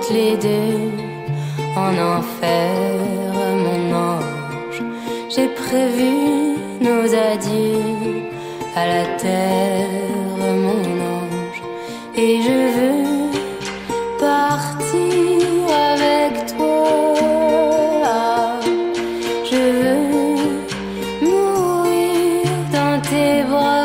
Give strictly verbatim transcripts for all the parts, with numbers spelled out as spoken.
toutes les deux en enfer, mon ange. J'ai prévu nos adieux à la terre, mon ange. Et je veux partir avec toi. Je veux mourir dans tes bras.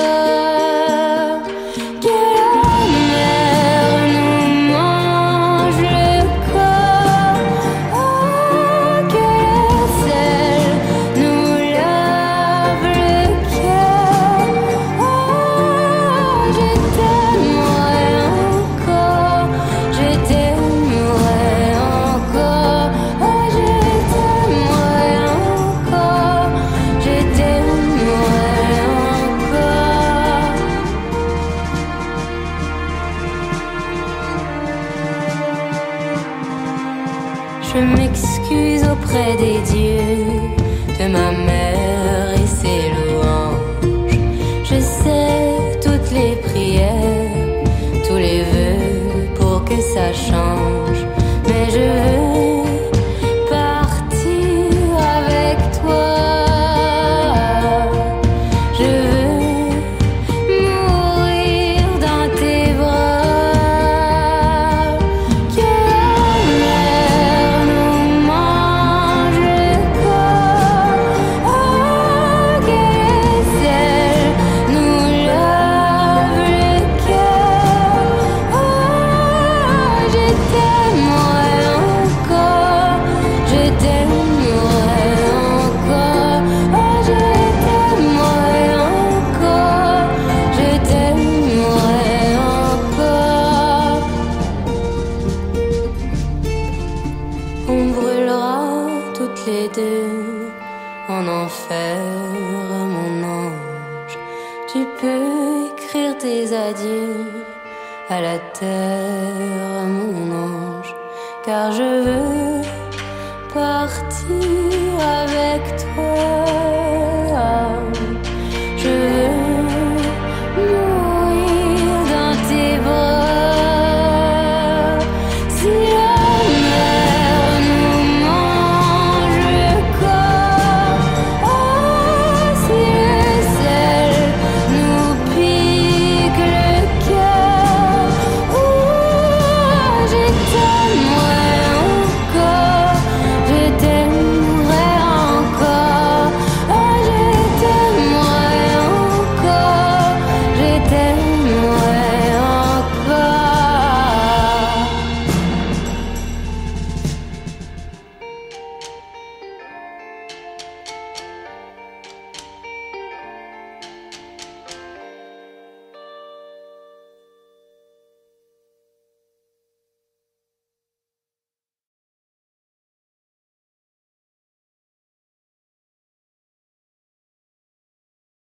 Je m'excuse auprès des dieux, de ma mère et ses louanges. Je sais toutes les prières, tous les vœux pour que ça change. Mais je veux partir avec toi. Je veux mourir dans tes bras. On brûlera toutes les deux en enfer, mon ange. Tu peux écrire tes adieux à la terre, mon ange. Car je veux partir avec toi.